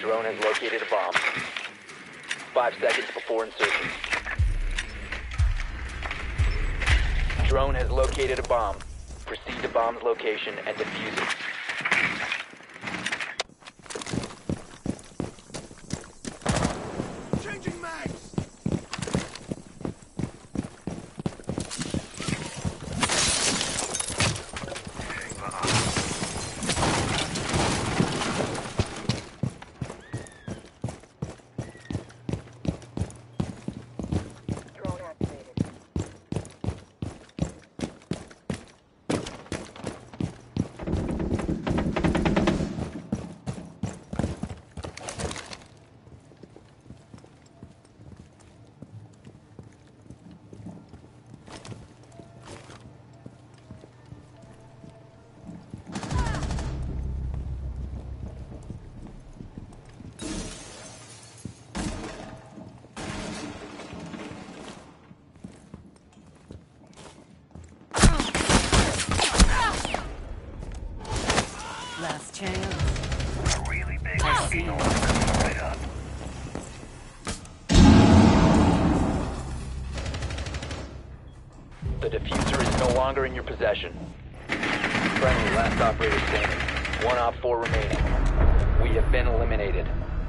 Drone has located a bomb. 5 seconds before insertion. Drone has located a bomb. Proceed to bomb's location and defuse it. Changing mags! Last chance. A really big I fucking see. one coming right up. The diffuser is no longer in your possession. Friendly, last operator standing. 1 Op 4 remaining. We have been eliminated.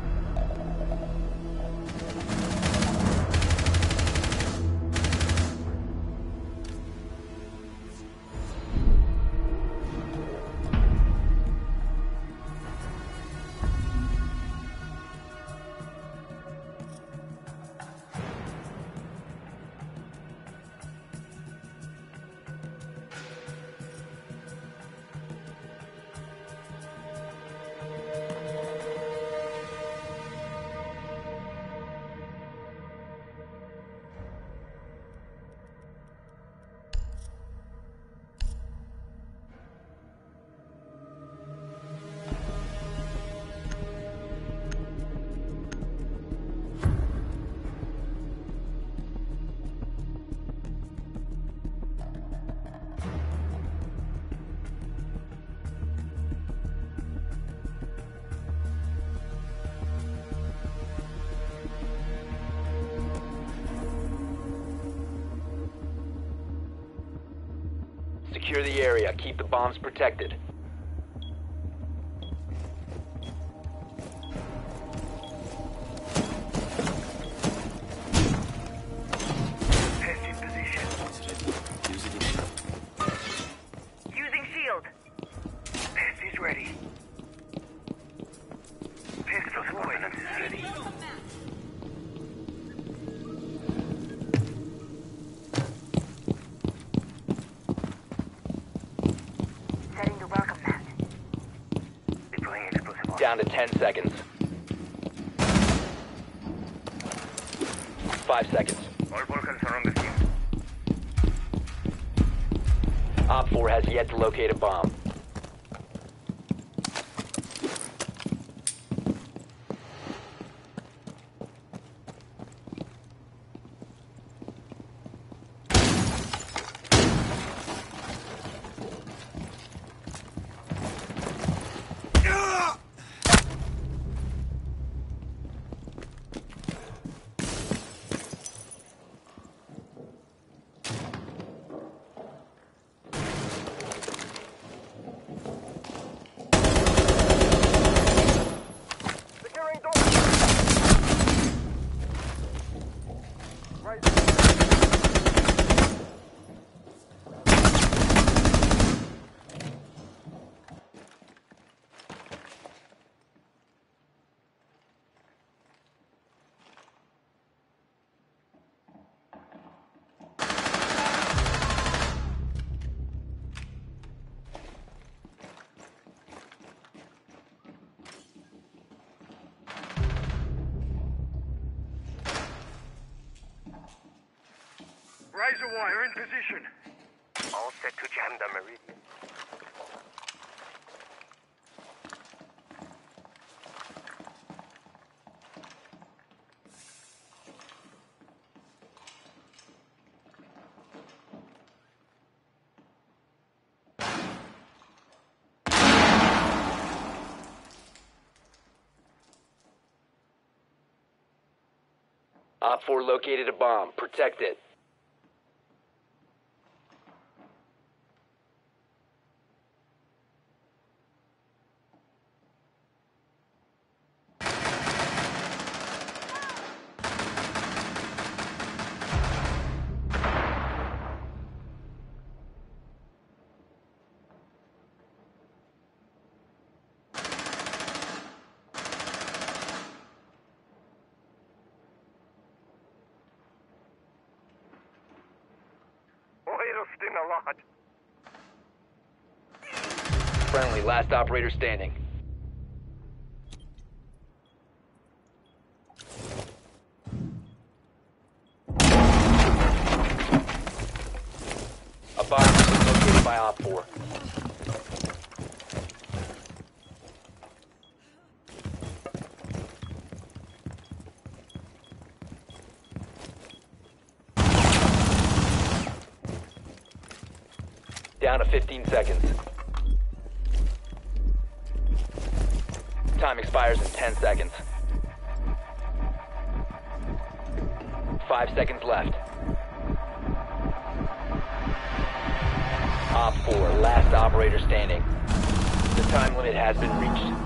Secure the area. Keep the bombs protected. Pest in position. Using shield. Pest is ready. Pistol ordnance is ready. Setting the welcome mat. Deploying explosive arm. Down to 10 seconds. 5 seconds. All Vulcans are on the scene. Op 4 has yet to locate a bomb. Riser wire in position. All set to jam the meridian. Op 4 located a bomb. Protect it. A lot. Friendly, last operator standing. A bomb is located by Op 4. Down to 15 seconds. Time expires in 10 seconds. 5 seconds left. Op 4, last operator standing. The time limit has been reached.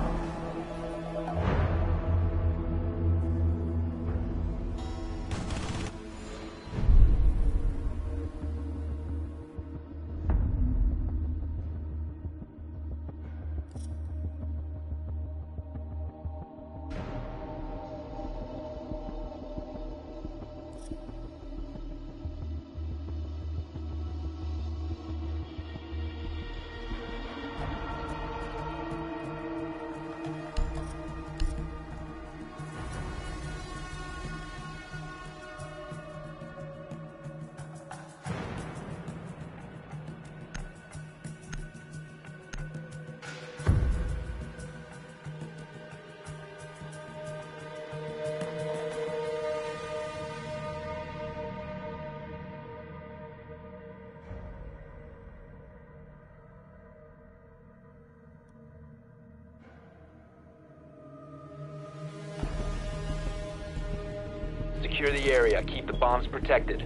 Secure the area. Keep the bombs protected.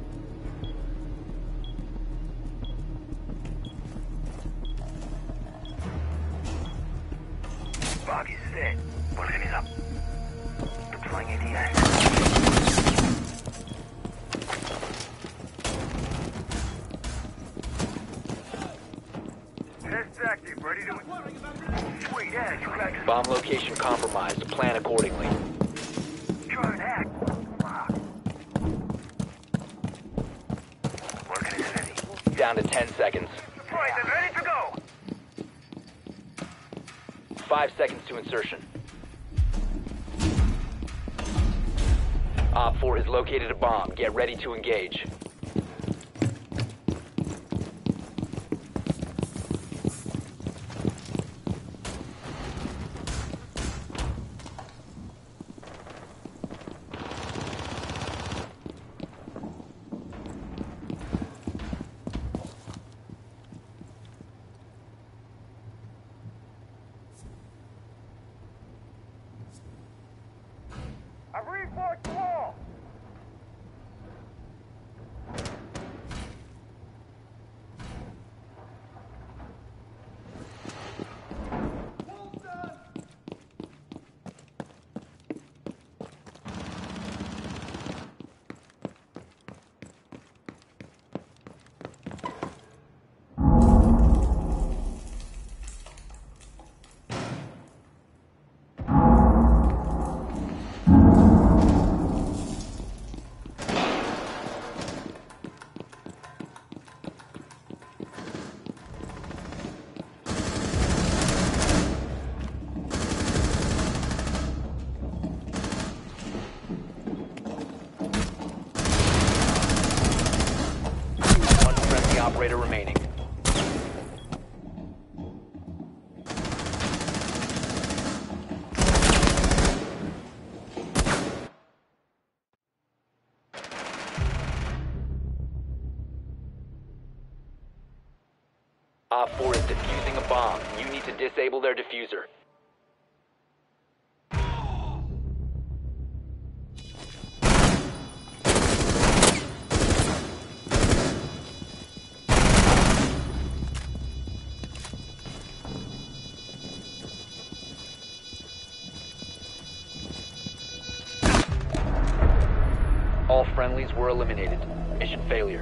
Bog is set. Working it up. Deploying ADS. Test active. Ready to... Sweet ass. You cracked. Bomb location compromised. Plan accordingly. Drone hack. Working is ready. Down to 10 seconds. Deployed and ready to go. 5 seconds to insertion. Op 4 has located a bomb. Get ready to engage. I've reinforced the wall. Operator remaining. Op 4 is defusing a bomb. You need to disable their diffuser. All friendlies were eliminated. Mission failure.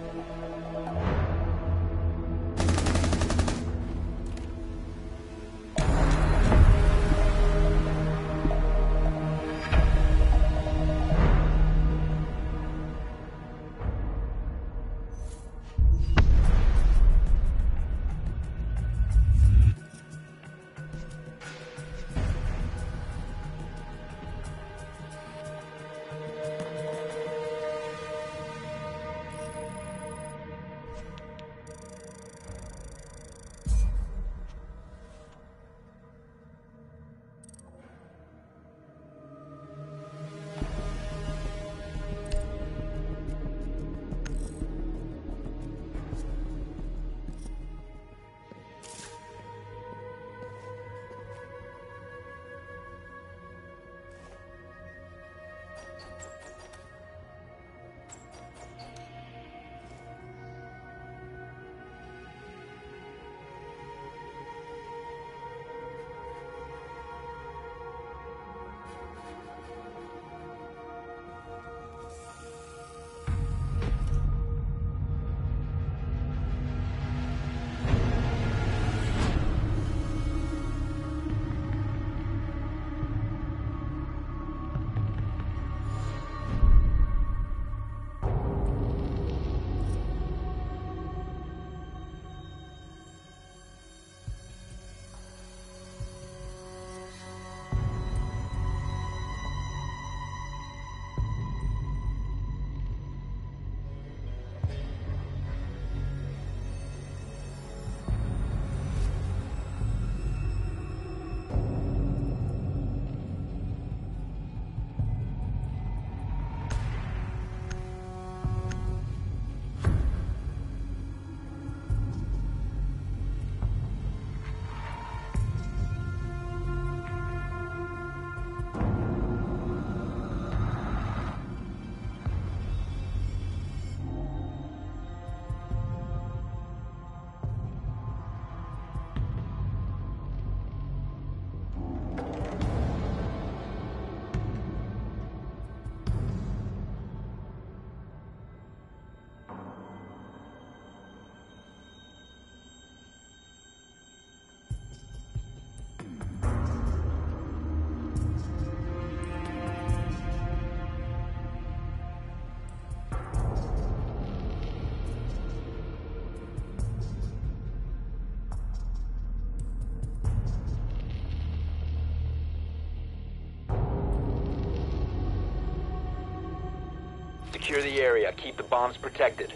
Secure the area. Keep the bombs protected.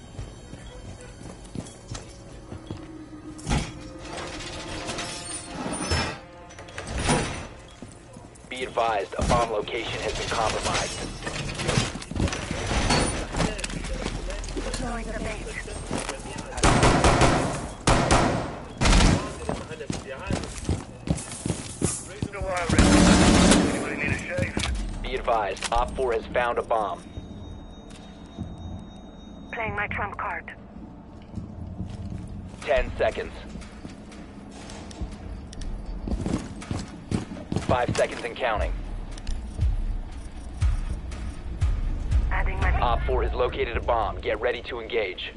Be advised, a bomb location has been compromised. Deploying the bait. Raising a wire, Rick. Anybody need a shave? Be advised, Op 4 has found a bomb. Playing my trump card. 10 seconds. 5 seconds and counting. Adding my... Op 4 has located a bomb. Get ready to engage.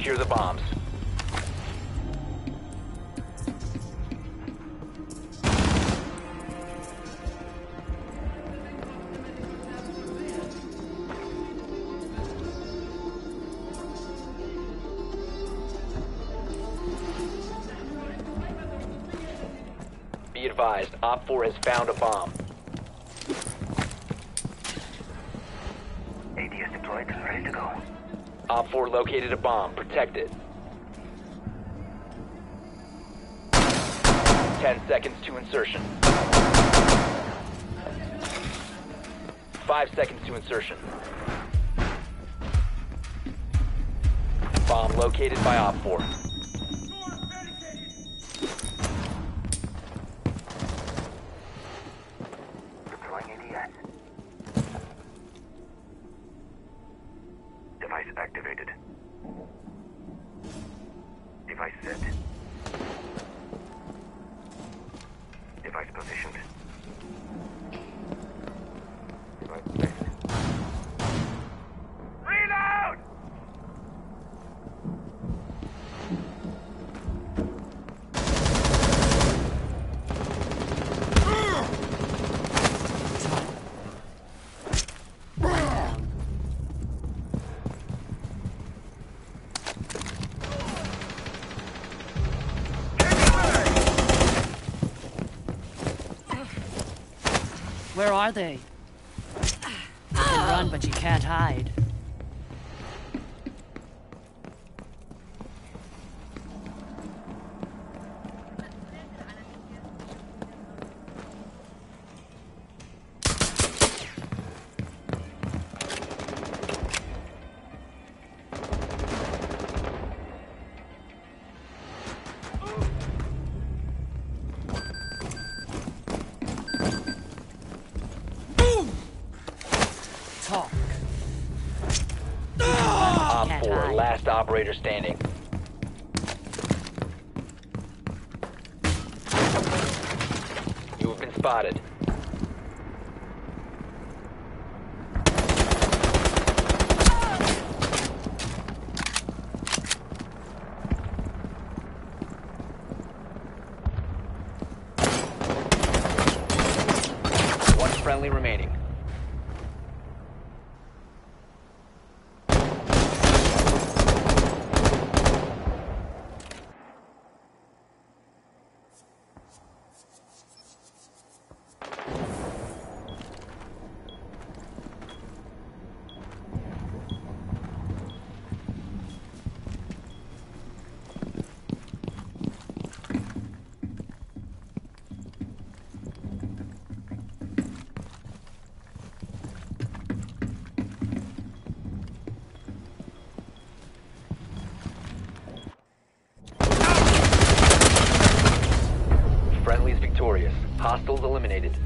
secure the bombs. Be advised, Op 4 has found a bomb. ADS deployed, ready to go. Op 4 located a bomb. Protect it. 10 seconds to insertion. 5 seconds to insertion. Bomb located by Op 4. Deploying ADS. Device activated. Device set. Device positioned. Device placed. Reload! Where are they? You can run, but you can't hide. Talk. Op Can't 4, hide. last operator standing. You have been spotted. One friendly remaining. Friendly's victorious. Hostiles eliminated.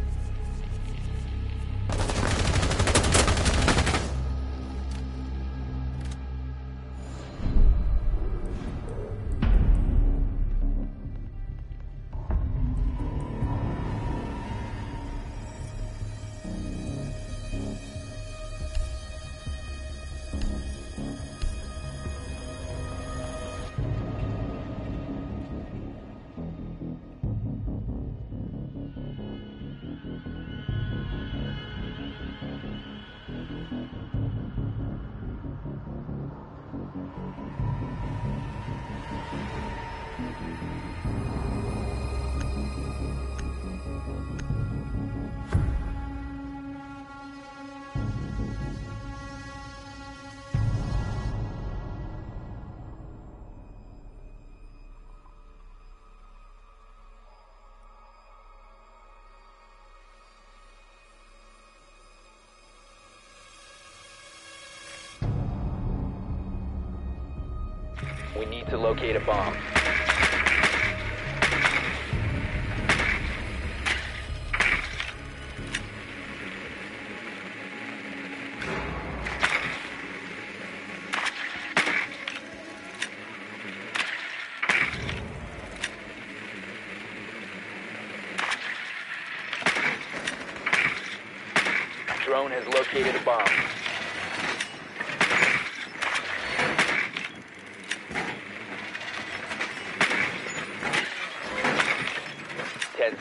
We need to locate a bomb. Drone has located a bomb.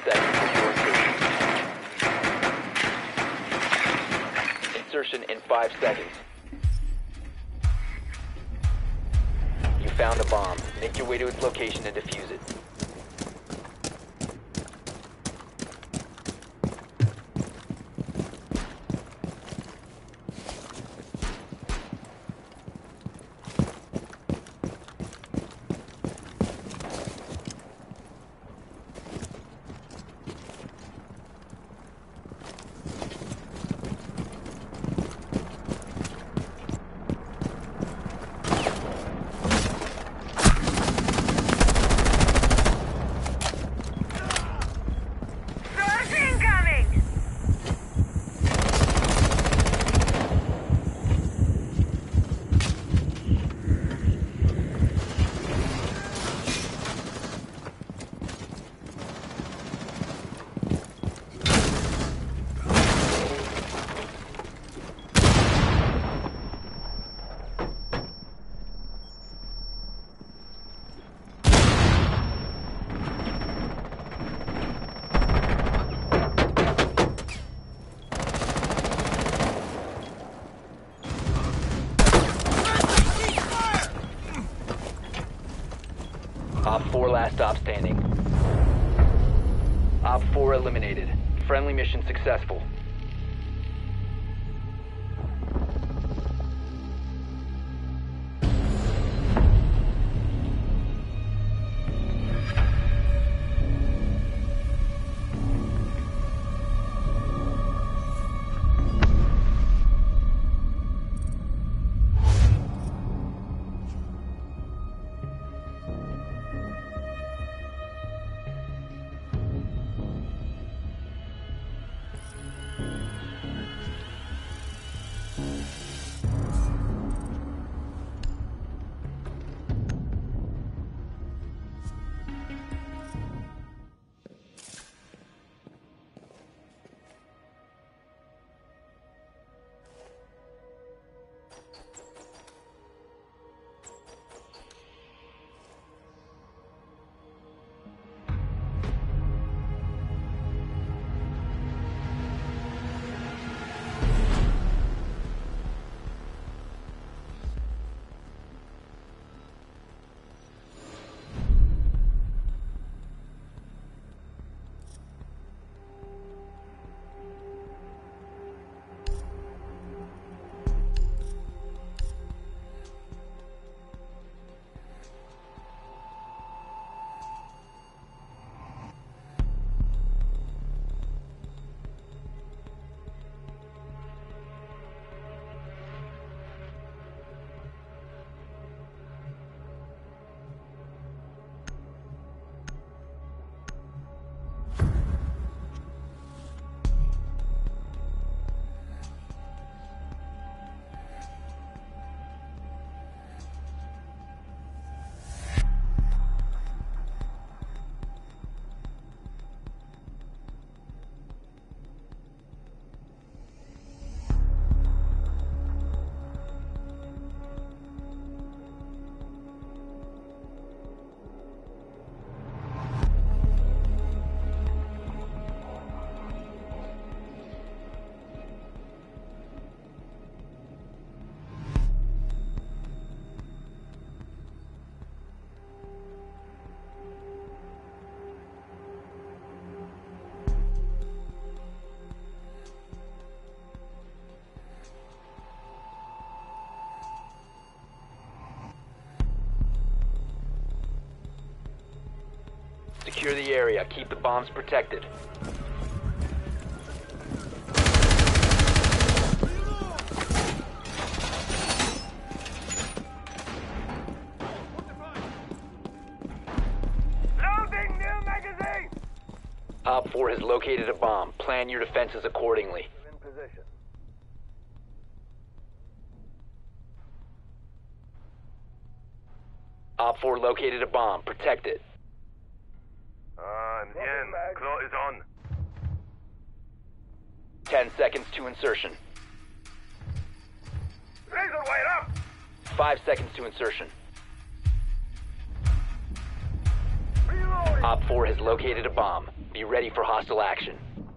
seconds before insertion. Insertion in 5 seconds. You found a bomb. Make your way to its location and defuse it. Source incoming! Op 4 last stop standing. Op 4 eliminated. Friendly mission successful. Secure the area. Keep the bombs protected. Loading new magazine! Op 4 has located a bomb. Plan your defenses accordingly. In position. Op 4 located a bomb. Protect it. Bien. Claw is on. 10 seconds to insertion. Razor wire up! 5 seconds to insertion. Reloading! Op 4 has located a bomb. Be ready for hostile action.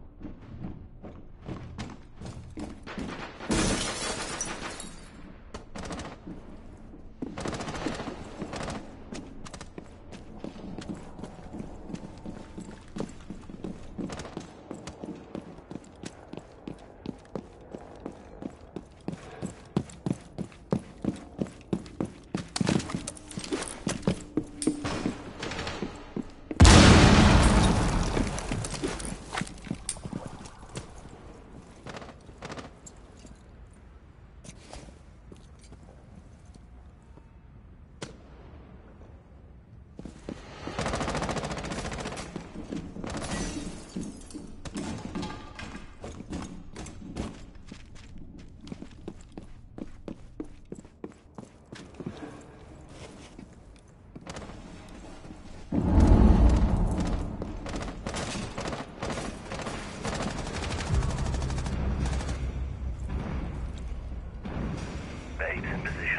Babes in position.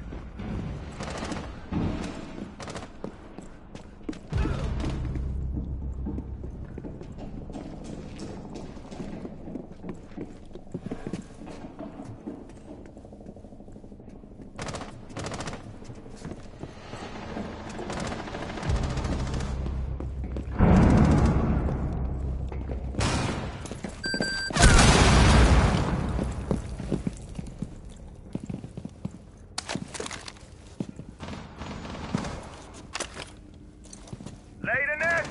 Lay the nest!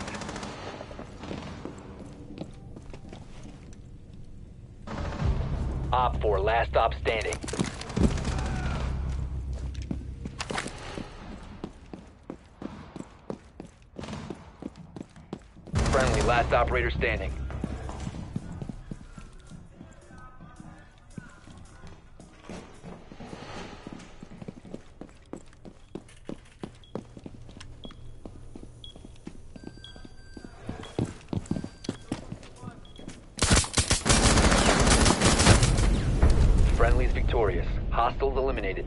Op 4, last stop standing. Friendly, last operator standing. Friendly's victorious. Hostiles eliminated.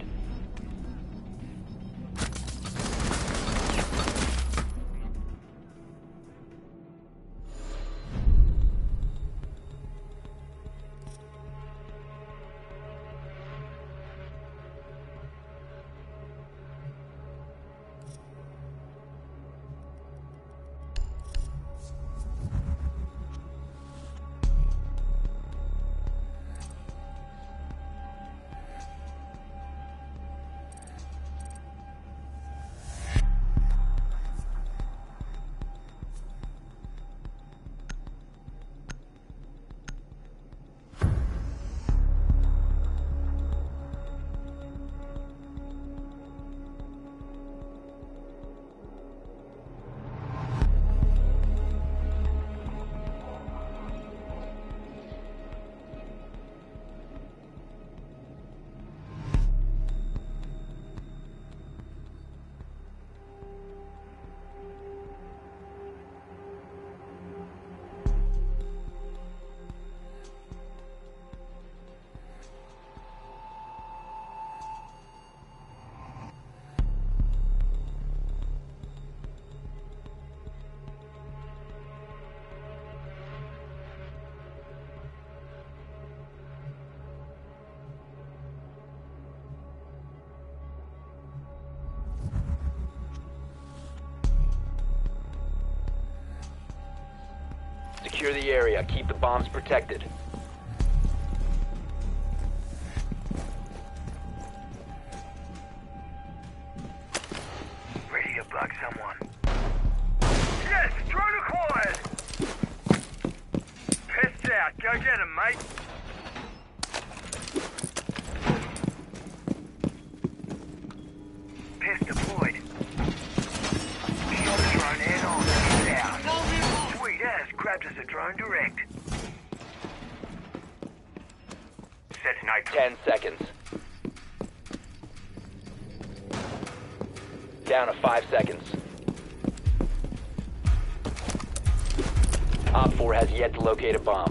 Secure the area. Keep the bombs protected. Ready to block someone. Yes! Drone acquired! Pests out. Go get him, mate. Pest deployed. Shot a drone head on. Get out. Sweet ass. Grabbed us a drone direct. Set nitro. 10 seconds. Down to 5 seconds. Op 4 has yet to locate a bomb.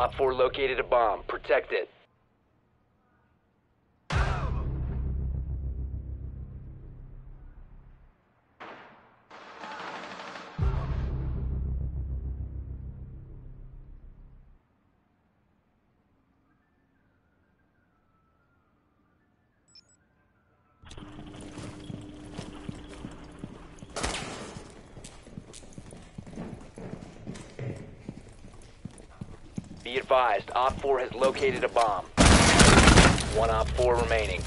Op 4 located a bomb. Protect it. Be advised, Op 4 has located a bomb. One Op 4 remaining.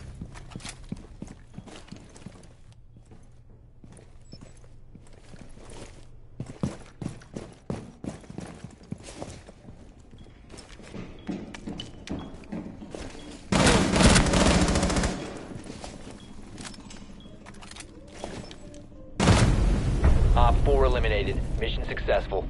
Op 4 eliminated. Mission successful.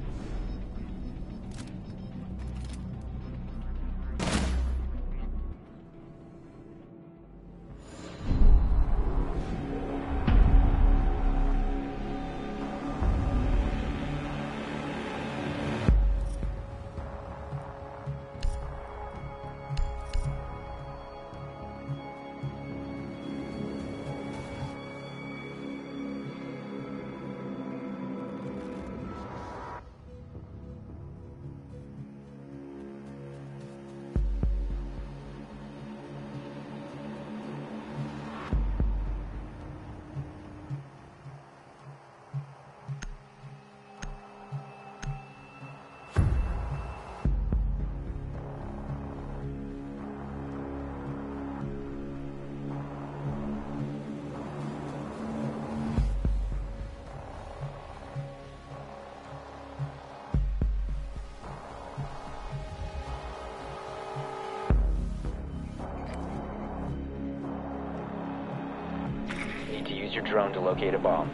Need to use your drone to locate a bomb.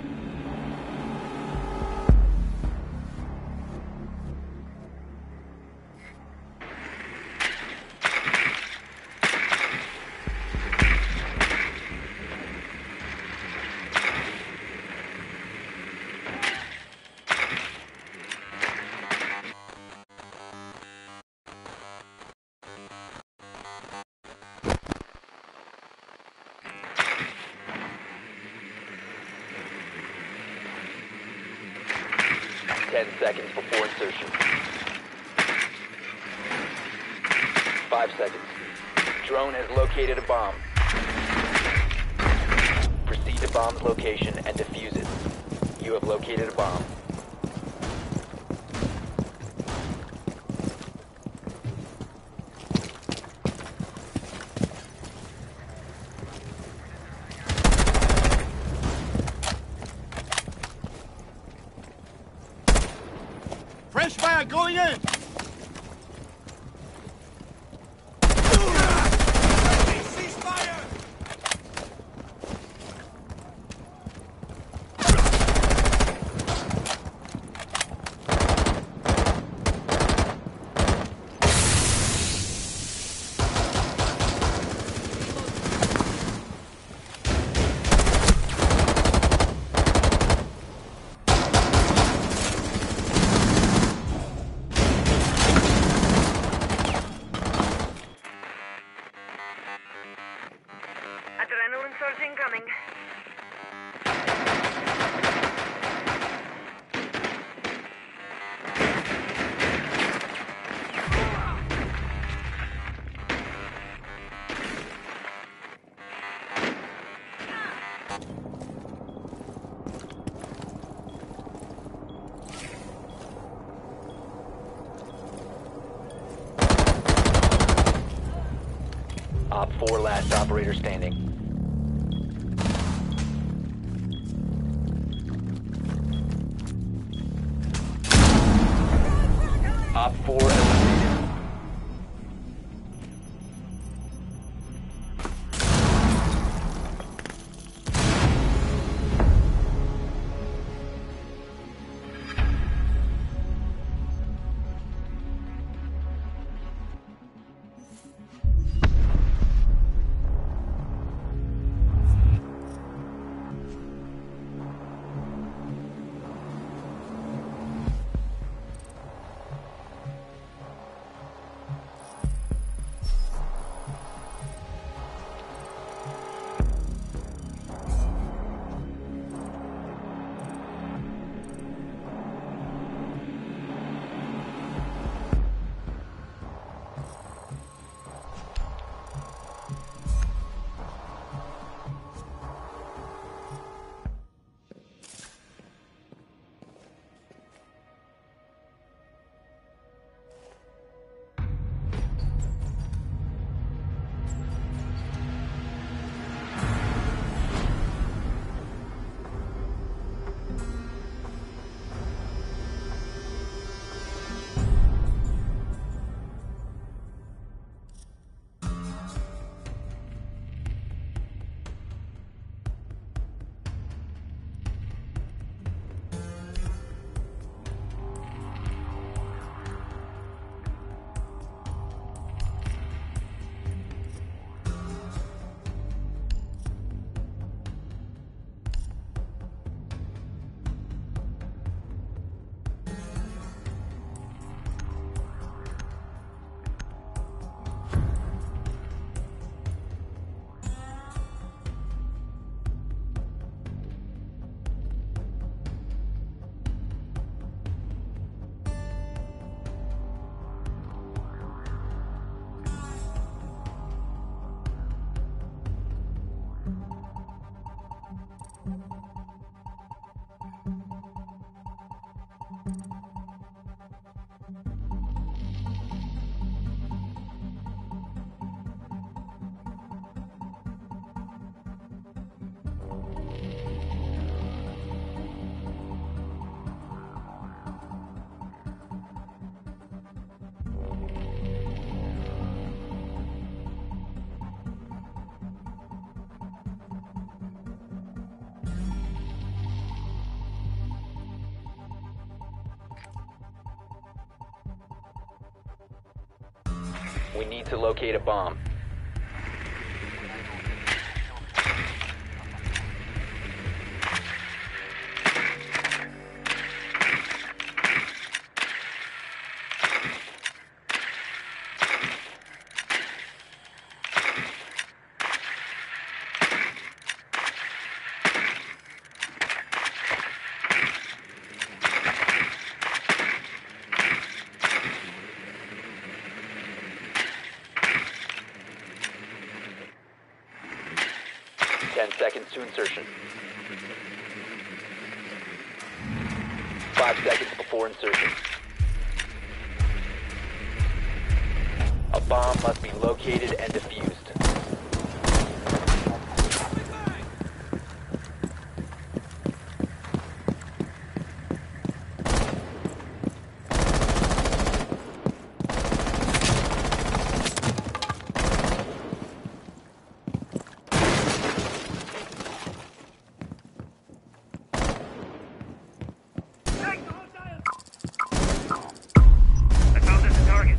Ten seconds before insertion. 5 seconds. Drone has located a bomb. Proceed to bomb's location and defuse it. You have located a bomb. Fresh fire going in! Cease fire! Adrenaline source incoming. Op 4 last operator standing. Op 4 eliminated. We need to locate a bomb. Seconds to insertion. 5 seconds before insertion. A bomb must be located and defused. I found us a target.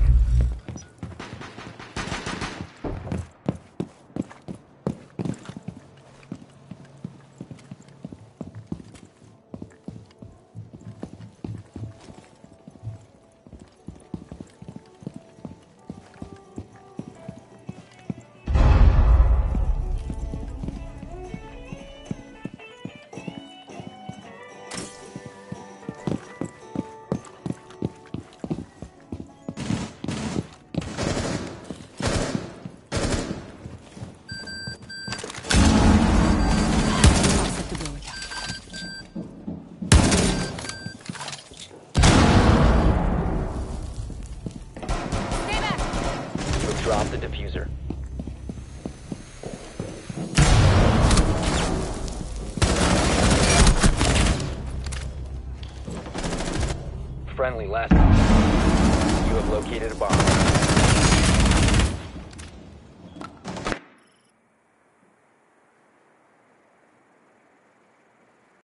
I'll set the door down. Stay back! You have dropped the diffuser. Friendly last. You have located a bomb.